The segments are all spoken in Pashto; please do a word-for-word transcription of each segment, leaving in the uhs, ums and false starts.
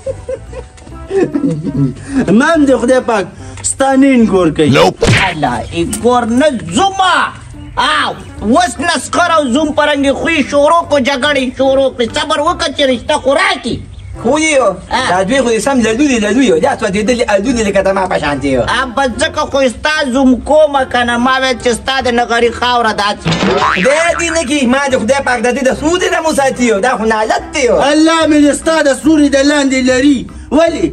ما هم د خدای پاک ستا نه انګور کوي الله انګور نه ځومه او اوس نسخر او زوم پرنګې خوی شروع کو جګړې شروع کړې صبر وکړه چې رشته خو راکړي خو یو دا دوی خو سم لدودي لدوی دا سوځېدلي الدودي لکه د ما په شانتې یو بس ځکه خو ستا زوم کومه که نه ما ویل چې ستا د نغري خاوره داسې دی دې نه کي ما د خدای پاک د دې د سرو دې نه مو ساتي یو دا خو نالت دی یو الله مې د ستا د سوري د لاندې لري ولې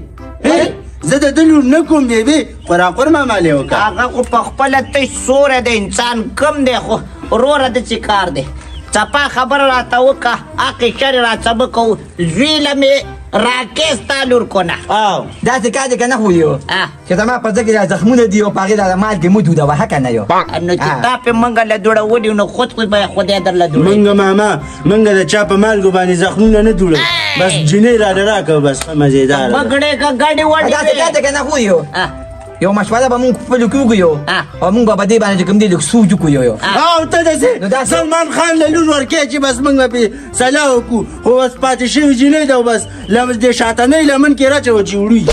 زه د ده لور نه کوم بېبې خوراقور ماما لې وکړه هغه خو په خپله تش سوری د انسان کم دی خو وروره د چې کار دی څپا خبره راته وکړه حقې شرې راڅه به کوو زوی له مې راکې ستا لور کو نه او داسې کار دی که نه خو یو چې زما په ځکه دا زخمونه دي او په هغې دا د مالګې مو دودوه که نه یو نو چې تا پې موږ له دوړولي نو خود خود به خدای درله دوړوي موږ ماما موږ د چا په مالګو باندې زخمونه نه دوړو بس جینۍ راله راکړه بس ښه مزېداره مګړې که ګاډې وړې داسې کار دی که نه خو یو یو مشوره به مونږ خپلو کې وکړو یو او مونږ به په دې باندې چې کوم دی لږ سوچ وکړو یو او ته داسې سلمان خان له لور ورکوې چې بس موږ به پرې صلاح وکړو خو بس پاتې شوي جینۍ ده او بس دې شاتنۍ لمن کې راچوه چې وړوي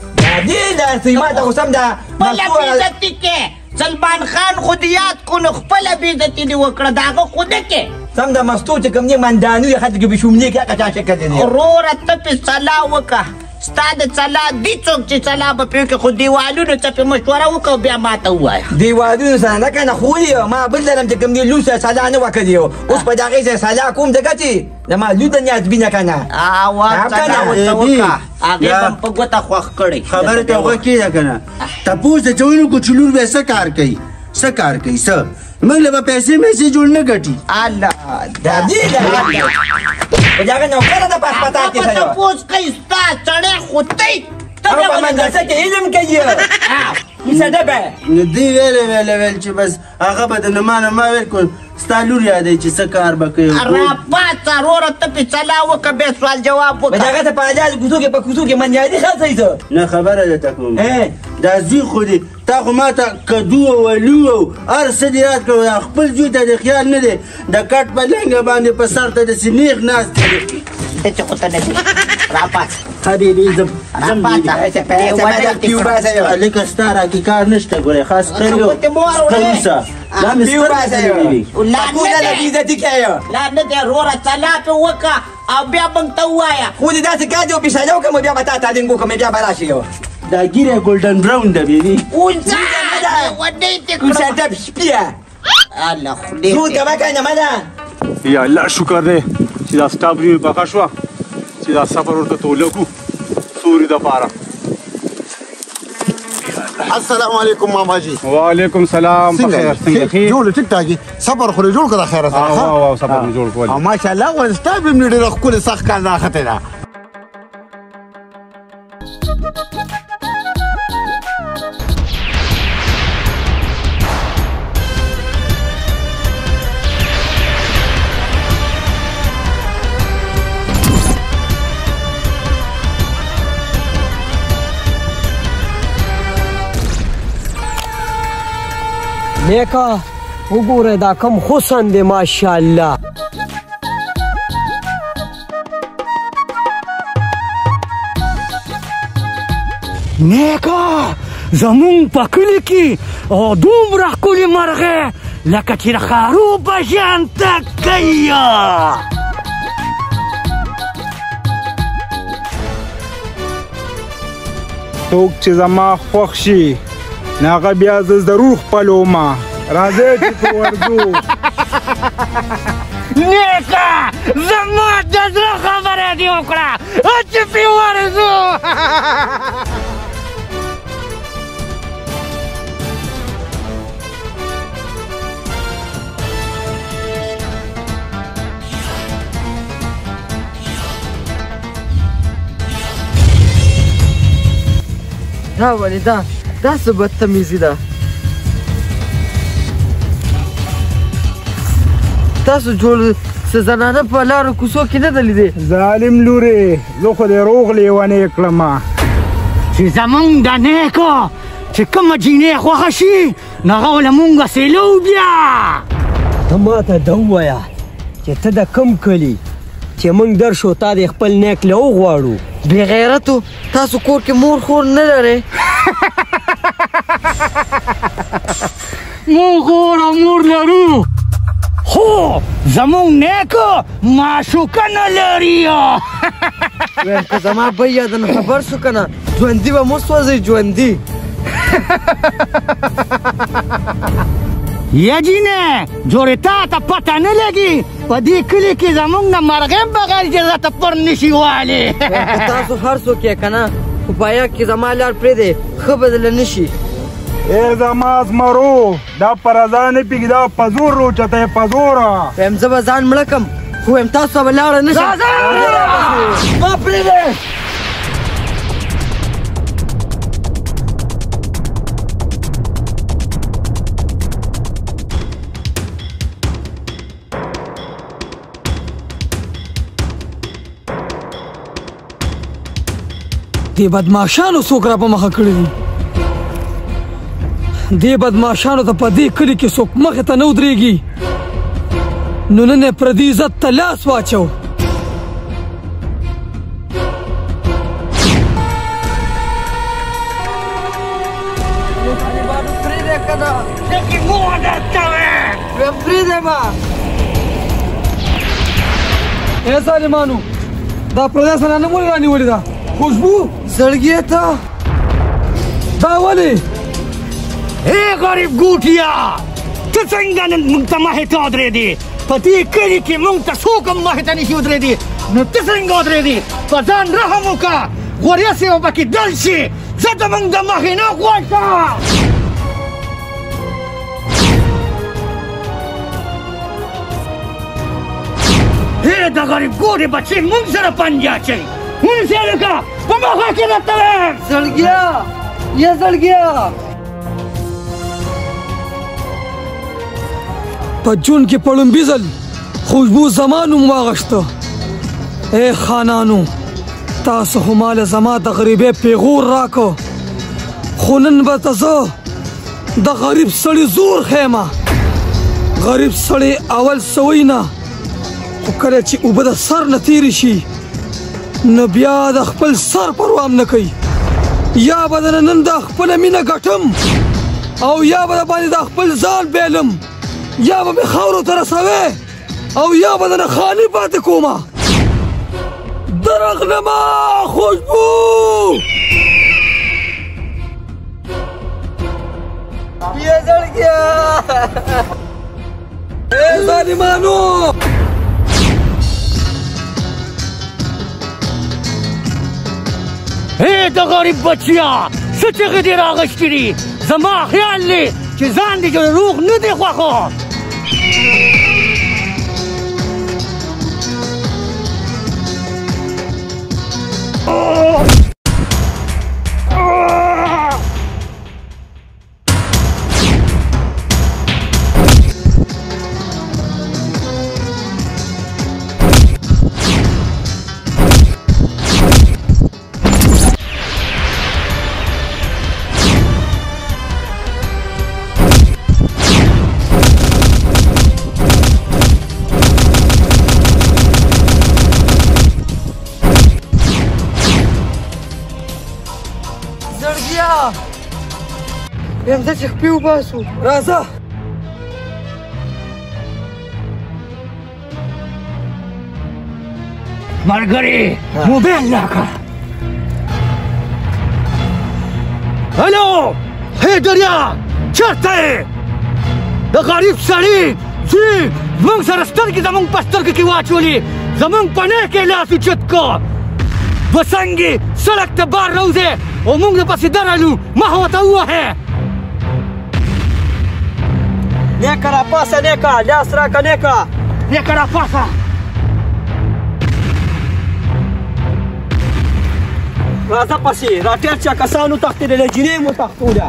دې داسې ما ته خو سم ده خپله بېعزتي کې سلمان خان خو دې یاد کړو نو خپله بېعزتي دې وکړه د هغه خو نه کې سم ده مستو چې کوم دی مندانو یې خلک به شوملې کې هغه چا شکل دی وروره ته پې صلاح وکړه ستا د څلا دي څوک چې څلا به پرې وکړي خو دیوالونو ته پې مشوره وکړه بیا ما ته ووایه دیوالونو سره نه که نه خو ولې ما بل لرم چې کوم دی لور سره صلاح نه وه کړې اوس په د هغې سره صلاح کوم ځکه چې زما لور د نیازبینه که نه وا صلاح ورته وکړه هغې به م په ګوته خوښ کړی خبره ته غوږ کېږده که نه تپوس د چونو کو چې لور بیا څه کار کوي څه کار کوي څه موږ له به پیسې میسې جوړ نه ګټي الله دا دې ده په دې هغه نوکره ده په هسپتال کې ښه یو تپوس کوي ستا سړی خو دی هغه په مدرسه کې علم کوي کیسه ده به نو دوی ویلې ویلې ویل چې بس هغه به د نه ما نه ما ویل کړ ستا لور یادوي چې څه کار به کوي راپاڅه وروره ته پې صلاح وکړه بیا سوال جواب وکړه هغه ته په اجازه کوڅو کې په کوڅو کې منجادي خرڅوي څه نه خبره درته کوم دا زوی خو دی تا خو ما ته کدو او الو او هر څه دې یاد کړو خپل زوی ته د خیال نه دی د کټ په لنګه باندې په سر ته داسې نیغ ناست دی ته چې خو ته نه دي راپاڅه حبیبي زم لکه ستا راکې کار نشته ګورې خاص سترګو ستروسه دا مې لا نه دی وروره صلاح پې وکړه او بیا موږ ته ووایه خو دې داسې کار دی او پیشاله وکړم بیا به تا تعلیم وکړم بیا به راشي یو دا ګیره ګولډن براون ده بیبي اونځه ودې دې کړم کوشته شپیه الله خدای زود کوه کنه مده یا الله شکر دی چې دا ستا بري مې پخه شوه چې دا سفر ورته توله کړو سوري دپاره السلام علیکم ماما جی وعلیکم سلام په خیر څنګه ښې جوړ ټیک ټاک سفر خو جوړ کړه خیر سره ها واو سفر مې جوړ کړ او ماشاءالله ولستا به مې ډېر خپل سخت کار راخته ده نیکا وګوره دا کم حسن دی ماشاءالله نیکا زمون په کلي کې او دومره ښکلې مرغۍ لکه چې د خارو په شان تګ کوي څوک چې زما خوښ شي نو هغه بیا زه ضرور خپلومه راځئ چې په ورځو نیکه زما د زړه خبره دې وکړه چې پې ورځو دا ولې دا دا څه بدتمیزي ده تاسو ټول څه زنانه په لارو کوڅو کې نه ده لیدې ظالم لورې زه خو دې روغ لیونی کړم چې زمونږ د نیکو چې کومه جینۍ خوښه شي نو هغه له مونږه سیلو بیا ته ما ته ده ووایه چې ته د کوم کلي چې موږ درشو تا د خپل نیک له وغواړو. بې غیرتو تاسو کور کې مور خور نه لرئ؟ مونږ خور او مور لرو خو زمونږ نیکه معشوقه نه لري. ویم که زما بی یادن خبر شو که نه ژوندي به مو سوځئ ژوندي. یجینه جوړې تا ته پته نه لګي په دې کلي کې زمونږ نه مرغۍ بغیر اجازه ته پر نشي والی. تاسو هر څوک یې که نه خو پایا کې زما لار پرېږدئ ښه بدله نه شي. ای زما زمرو دا پر ځان نه پېږي دا په زور روچته یې په زوره. ویم زه به ځان مړه کړم خو ویم تاسو به لاړه نه شم. ما پرېږدئ. دې بدماشانو څوک را په مخه کړي دي؟ دې بدماشانو ته په دې کلي کې څوک مخې ته نه ودرېږي نو نن یې پردي عزت ته لاس واچو. ای ظالمانو دا پردی سنانه ولې رانیولې ده؟ خوشبو زړګیه ته دا ولې؟ ای غریب ګوټیا ته څنګه نن موږ ته مخې ته ودرېدې؟ په دې کلي کې موږ ته څوک هم مخې ته نشي ودرېدې نو ته څنګه ودرېدې؟ په ځان رحم وکړه غوریه سې به پکې دل شي زه د موږ د مخې نه غوښه. ای د غریب ګوټې بچې موږ سره پنجه اچوي ونیسئ لکه په مخه کې درته وایم. زړګیه یا زړګیه په جون کې په لومبي ځل خوشبو زما نوم واغشته. ای خانانو تاسو خو ماله زما د غریبۍ پیغور راکو خو نن به ته زه د غریب سړي زور ښیمه. غریب سړی اول سوی نه خو کله چې اوبه د سر نه تېرې شي نو بیا د خپل سر پروا هم نه کوي. یا به د نن د خپله مینه ګټم او یا به د باندې د خپل ځان بیلم یا به مې خاورو ته رسوې او یا به درنه خالي پاتې کومه. درغلمه خوشبو بیا زړګیه ای ظالمانو ای د غریب بچیا څه چغې دې راغشتي دي؟ زما خیال دی چې ځان دې روغ نه دی خوښو. یم ځه چې خپې وباسو. راځه ملګري موبایل راکړه. هلو هی دریا چېرته یې؟ د غریب سړي ځي زموږ سره سترګې زموږ په سترګو کې واچولې زموږ په نیک یې لاس اوچت کړ. بسنګې سړک ته بار راوځې او موږ درپسې درلو مخ ورته ووهې. نیکه راپاسه نیکه لاس راکړه نیکه نیکه راپاسه. راځه پسې راټېر چا کسانو تښتېدلې جینۍ مو تښتوله.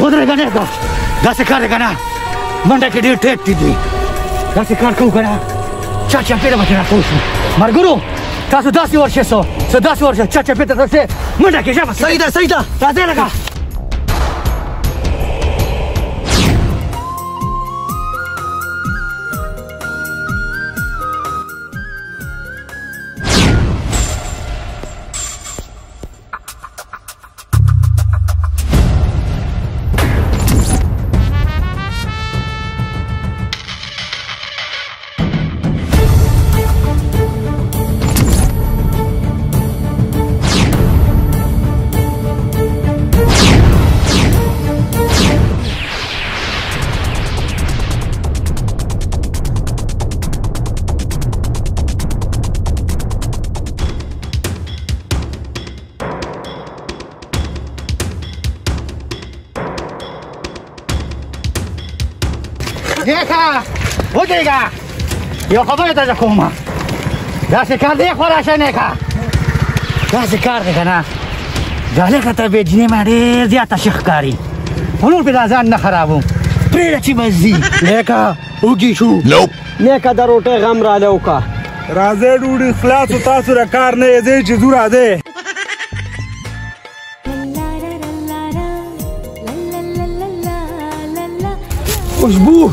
ودرېږه نیکه داسې کار دی که نه منډه کې ډېر ټیټ دي داسې کار کوو که نه چا چپېته به ترې راټول شو ملګرو تاسو داسې ورشئ څه څه داسې ورشئ چا چپېته درشئ منډه کې ژبه صحیح ده صحیح ده راځئ لږه نیکه ودرېږه یو خبره درته کومه داسې کار دی خوا راشه نیکه داسې کار دی که نه دا لږه طبیعت جینۍ ما ډېر زیاته ښه ښکاري خو نور پرې دا ځان نه خرابوم پرېږده چې بس ځي نیکه وږي شو نیکه د روټۍ غم راله وکړه راځئ ډوډۍ خلاصو تاسو د کار نه یې ځئ چې ځو راځئ خوشبو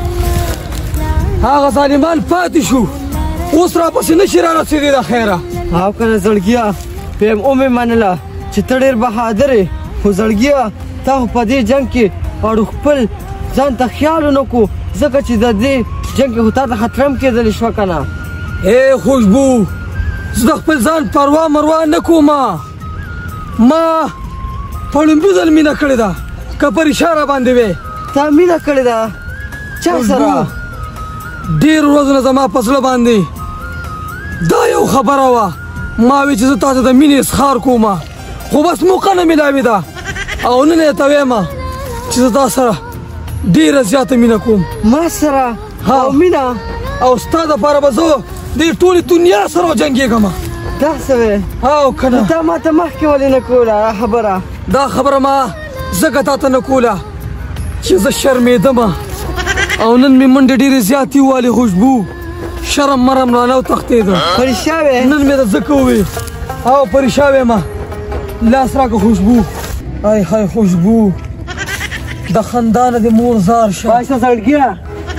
هغه ظالمان پاتې شو اوس را پسې نشي را رسېدی د خیره او که نه زړګیه پیم ومې منله چې ته ډېر بهادر یې خو زړګیه تا خو په دې جنګ کې اړو خپل ځان ته خیال ونه کړو ځکه چې د دې جنګ کې خو تا ته خطره هم کېدلې شوه که نه ای خوشبو زه د خپل ځان پروا مروا نه کومه ما په لومبي ځل مینه کړې ده که په ریښه را باندې وې تا مینه کړې ده چا سره ډېر ورځونه زما په زړه باندې دا یو خبره وه ما وی چې زه تاسو د مینې اظهار کومه خو بس موقع نه میلاوې ده او نن یې ته وایم چې زه تا سره ډېره زیاته مینه کوم ما سره او مینه او ستا دپاره به زه دې ټولې دنیا سره وجنګېږم داسې وې او که نه تا ما ته مخکې ولې نه کوله خبره دا خبره ما ځکه تا ته نه کوله چې زه شرمېدمه او نن مې منډې ډېرې زیاتې والې خوشبو شرم مرم رانه وتښتېده پریشا وې نن مې د ځکه ووې او پریشا وېمه لاس راکړه خوشبو ای های خوشبو د خندا نه دې مور زار شه بایسته زړګیه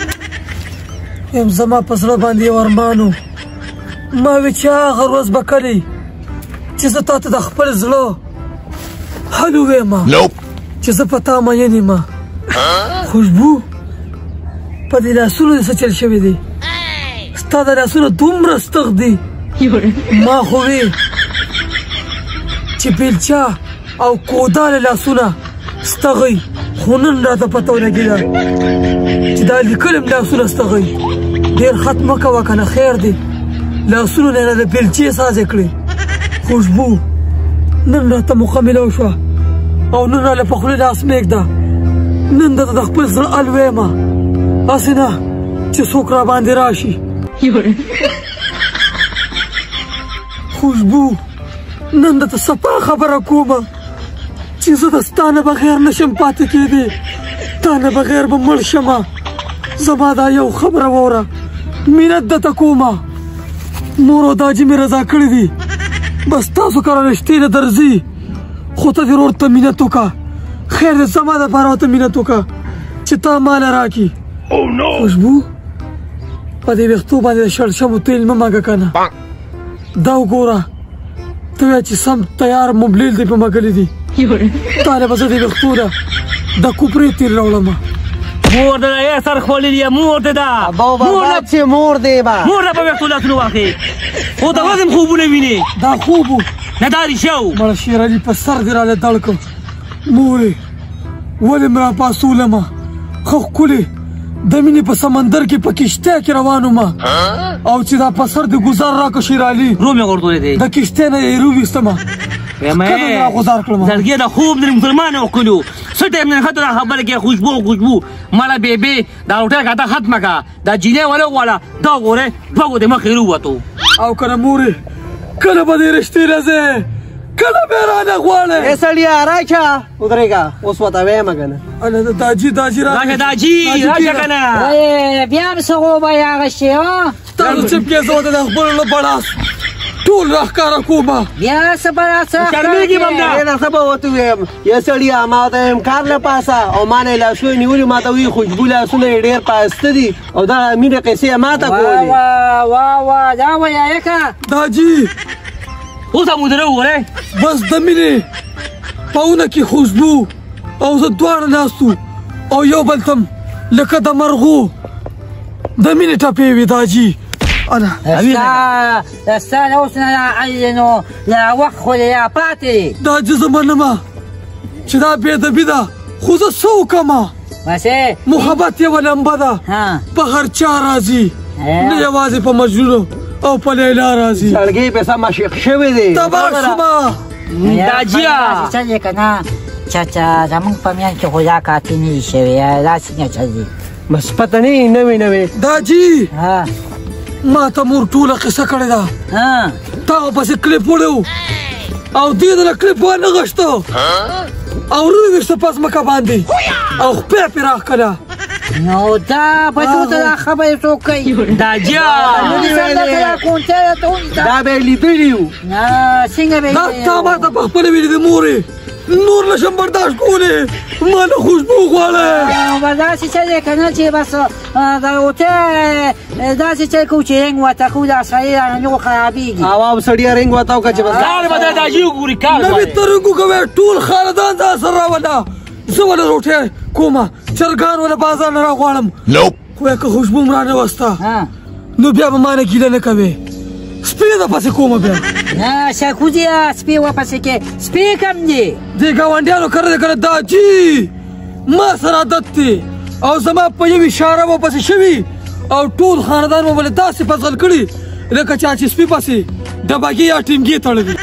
یم زما په زړه باندې یو ارمان و ما وی چې هغه ورځ به کلی چې زه تا ته د خپل زړه حل وویمه چې زه په تا مین یم خوشبو په دې لاسونو دې څه چل شوی دی ستا د لاسونه دومره ستغ دي ما خو وی چې بیلچا او کودال لاسونه ستغی خو نن راته پته ولګېده چې دا لیکل هم لاسونه ستغی ډېر خط مه کوه که نه خیر دی لاسونو نه د بیلچې سازې کړې خوشبو نن راته موقع میلاو شوه او نن راله په خولې لاس مېږده نن درته د خپل زړه حل ویمه هسې نه چې څوک را باندې راشي خوشبو نن درته صفا خبره کومه چې زه د ستا نه بغیر نشم پاتې کېدی تا نه بغیر به مړ شمه زما دا یو خبره واوره مینت درته کومه مور او داجي مې رضا کړي دي بس تاسو کره رښتې نه درځي خو ته دې ورور ته مینت وکړه خیر دې زما دپاره ورته مینت وکړه چې تا ماله راکړي خوشبو په دې ویښتو باندې د شړشمو تیل مه مږه که نه دا وګوره ته وایه چې سم تیار مبلیل دې په مږلي دي تا له به زه دې ویښتو نه د کوپرې تیل راوړمه مور ده یې سر خوړلي یې مور ده ده بابا چې مور دی به مور ده په ویښتو لاسونه واخې خو د وزن خوبونه وینې دا خوب و نه دا ریښه و مړه شیر علي په سر دې راله دړ کړ مورې ولې مې راپاڅولمه ښه ښکلې د مینې په سمندر کې په کشتۍ کې روان ومه او چې دا په سر دې ګزار راکړه شیر علي رو مې غورځولی دی د کشتۍ نه یې روویستمه کله مې راغوزار کړمه زړګیه د خوب د مسلمان وکړلو څه ټایم نه ښه دا خبره کې خوشبو خوشبو ماله بېبې دا روټۍ کاته ختمه کړه دا جینۍ ولې وغواړه دا ګورې دوه ګوتې مخې رووتو او که نه مورې کله به دې رښتې راځې کله به رانه غواړې ای سړیه راشه ودرېږه اوس ورته ویمه که نه اله داجي داجي راشه داجي راشه که نه بیا هم څه غوبه یې اغوستې هو تا نو چپ کې زه ورته د خپلو له بړاس ټول راښکاره کومه بیا څه بړاس شرمېږي به همدا نه څه به ورته ووایم یا سړیه ما ورته ویم کار له پاسه او ما نه یې لاسونه نیولي ما ته وایي خوشبو لاسونه یې ډېر پاسته دي او دا مینې قیسې یې ما ته کولې وا وا وا دا ویایکه داجي اوس هم ودره وګورئ بس د مینې پاونه کې خوشبو او زه دواړه ناستو او یو بل تم لکه د مرغو د مینې ټپې وې داجي انا ستا ستا اوس نه نو لا وخت خو یا پاتې داجي زه منمه چې دا بېدبي ده خو زه څه وکړمه محبت یوه لمبه ده په هر چا راځي نه یوازې په مجنونو او په لیلا راځي سړګۍ پې سم مشیق شوی دی تباه شومه داجیه څه دی که نه چاچا زمونږ په میان کې خو دا کاتې نه دي شوې دا څنګه چل دی بس پته نه وي نوې نوې داجي ما ته مور ټوله قصه کړې ده تا خو پسې کلیپ وړی او دې دله کلیپ وانغښته او رویویشته په ځمکه باندې او خپې پې راښکله نو دا پسې ورته دا خبرې څوک کوي داجیه دا به یې لیدلي وو څنګه به دا تا ما ته په خپله ویلي دي مورې نور نشم برداشت کولی ما نه خوشبو غواړی به داسې څه دی که نه چې بس د اوته داسې څه کوو چې رنګ ورته کوو دا سړی رانه خرابېږي هوا به سړیه رنګ ورته وکړه چې بس کار به د داجي وګوري کار نوې ته رنګ وکوې ټول خاندان ځان سره راوله زه وله روټۍ کومه چرګان وله بازار نه راغواړم خو که خوشبو م رانوسته نو بیا به ما نه ګیله نه کوې سپی د پسې کومه بیا نه شاکوزیه سپی ورپسې کې سپی کم دی دې ګاونډیانو کره دی که نه داجي ما سره عادت دی او زما په یو اشاره به پسې شوي او ټول خاندان به ولې داسې فصل کړي لکه چا چې سپي پسې ډبګې یا ټینګې تړلي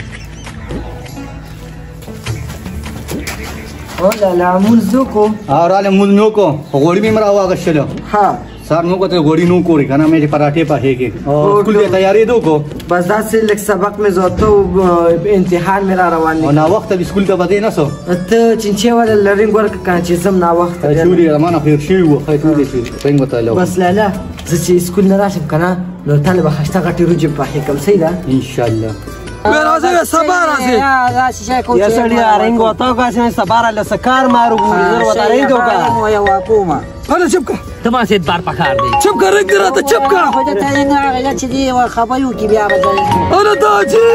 اولالا مونځ وکړو او راله مونځ مې وکړو خو غوړي مې م راواغېستلو ها سر نو کو ته غوړي نو کوری کنه مې پراټې پخېږي سکول ته تیاری دو کو بس داسې لږ سبق مې زوته امتحان مې را روان دی او نا وخت به سکول ته بدې نه سو ته چنچې ولا لرینګ ورک کنه چې زم نا وخت شوري رمانه خیر شي و خیر ټول شي څنګه وتاله بس لاله زه چې سکول نه راشم کنه نو طالب خشته غټي روجي پخې کوم سي ده ان شاء الله راځي سبا راځي یا سړی رنګ وتا کا سبا له سکار مارو زر وتا رنګ وکا یا واکوما انا چپکا تما سید بار پکار دی چپکا رنگ دی راته چپکا خو ته رنګ راغلی چې دی خبرو کې بیا بدل انا داجي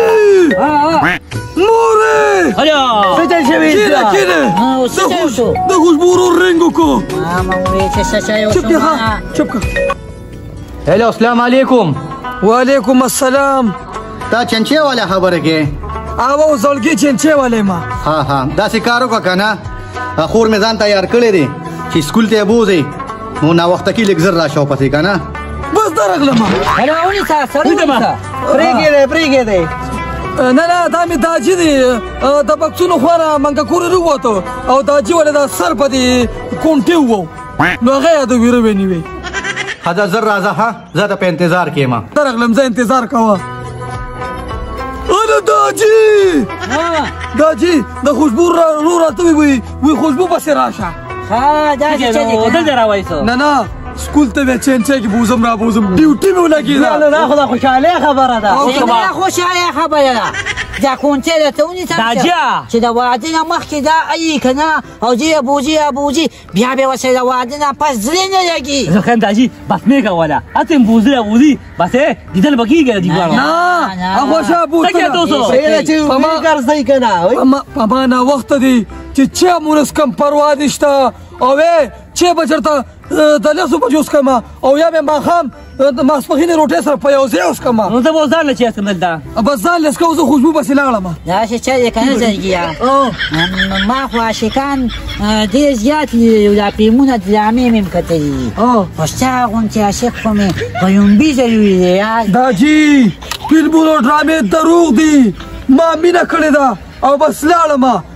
مورې هيا څه شوی دی کینه د خوشبو رنګ کو ما مې څه څه یو چپکا چپکا هلو السلام علیکم وعلیکم السلام تا چنچې والا خبره کې او زړګي چنچې والے ما ها ها دا سکارو کا کنه خور مې ځان تیار کړی دی چې سکول ته بوزي نو نا وخت کې لګ زر را شو پسې کنه بس درغلم هلو ونی تاسو ونی پریګې دی پریګې دی نه نه دا مې داجي دی د بکسونو خورا منګه کور وروته او داجي ولې دا سر په دې کونټي وو نو هغه د ویره ونیوي حدا زر راځه ها زه ته په انتظار کې ما درغلم زه انتظار کوه انا داجي داجي د خوشبو رو راته وي وي خوشبو پسې راشه ها دا چې دلته راوایسو نه نه سکول ته به چنچې کې بوزم را بوزم ډیوټي مې ولګېده نه نه خو دا خوشحالي خبره ده دا خوشحالي خبره ده دا کونټې درته ونیسم چې د واده نه مخکې دا اي که نه او دې ابوجي ابوجي بیا به ورسره د واده نه پس زړه نه لګي زه خیم داجي بس مې کوله هسې م بوزي ابوزي بس دیدل به کېږي د دیوانو نه هغوشه بوزه په ما ناوخته دی چې چا مونس کم پروا نشته او چې به چېرته د لسو بجو وڅښم او یا به ماښام د ماسپښینې روټۍ سره په یو ځای وڅښم نو زه به اوس ځان له چېڅکم دلته بس ځان له څښه زه خوشبو پسې لاړم داسې څه دی که نه زړګیه ما خو عاشقان ډېر زیات دي دا فلمونه ډرامې مې م کتلي دي خو ستا غوندې عاشق خو مې په لومبي ځل ولیدی داجي فلمونه ډرامې دروغ دي ما مینه کړې ده او بس لاړم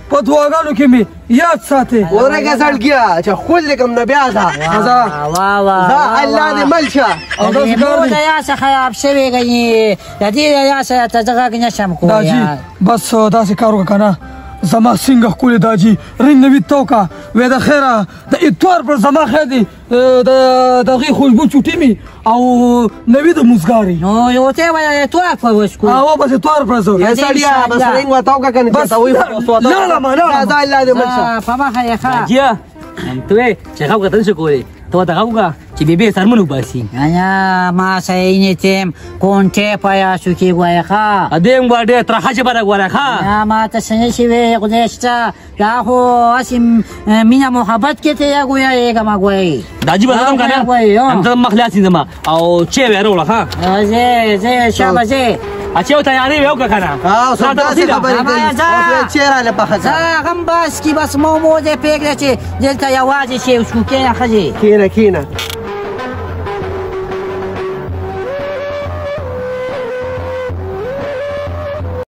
په دعاګانو کې مې یاد ساتې ورګه زړګیا چې خپل کوم نه بیا ده واه واه دا الله دې مل شه او داسې کار دی یا څه خراب شوی ګنې د دې یا څه ته دغه نشم کولی داجي بس داسې کار وکړه که نه زما څنګه ښکلې داجي رنګ نوي تو کا وې د خیره د اتوار پر زما خیر دی د دغې خوشبو چوټې مې او نوي د موزګارې نو یو ته وایه اتوار پر وسکو او بس اتوار پر زه یا سړیا بس رنګ ورته وکړه که نه بس لاړه ما لاړه دا الله دې مل شه په مخه یې ښه داجیه ته چې هغه کتل شو کولی تو دغه وکړه چې بېبې سرمن وباسي انا ما سینتم کونټې پیاسو کې ګوایه ښه ادې م ګوره ډېر ترخه ژبه ده ګوره ښه ما ته څه نه شوې خدای شته دا خو هسې مینه محبت کې ته یا ګویایېږم ګوایي داجي به زه هم که نه همزه مخ لاس نیسم او چای به یې راوړه ښه ځې ځې شابه ځې اچې او تیارې به وکړه که نه داسې خبرې کوي چای راله پخه زه هم بس کې بس مومو دې پرېږده چې دلته یوازې شي وسکو کښېنه ښځې کښېنه کښېنه